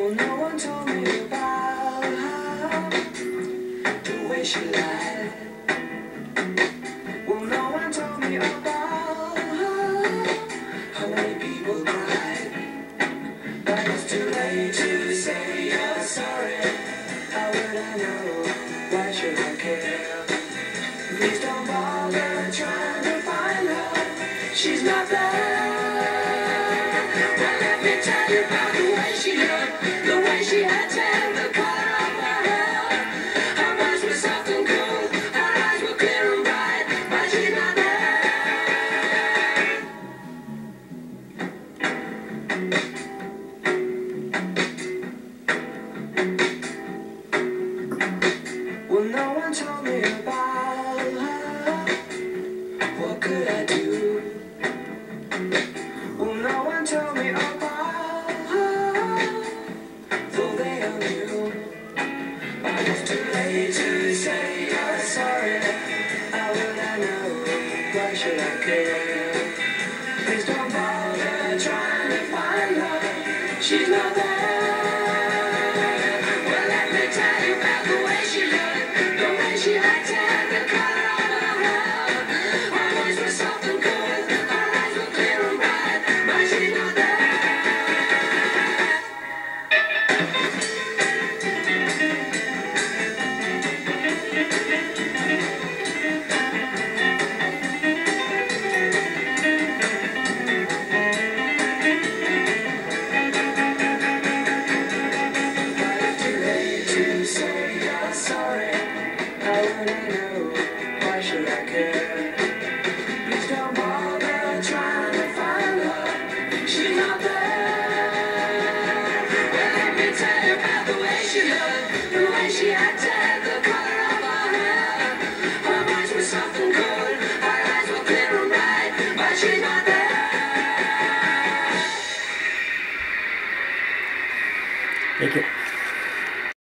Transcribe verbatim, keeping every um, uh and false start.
Well, no one told me about her, the way she lied. Well, no one told me about her, how many people cried. But it's too late to say you're sorry. How would I know? Why should I care? Please don't bother trying to find her. She's not there. Well, let me tell you about the way she looked, the way she had tan, the color of her hair. Her voice was soft and cool, her eyes were clear and bright, but she's not there. Well, no one told me about her. What could I do? Well, no one told me about her, though they all knew. But it's too late to say you're sorry. How would I know? Why should I care? Please don't bother trying to find her. She's not there. Well, let me tell you about the way she looked, the way she acted, the color of her hair. Her voice was soft and cool, her eyes were clear and bright, but she's not there. But it's too late to say you're sorry. How would I know? Why should I care? Please don't bother trying to find her. She's not there. Well, let me tell you about the way she looked, the way she acted, the color of her hair. Her voice was soft and cool, her eyes were clear and bright, but she's not there. Thank you.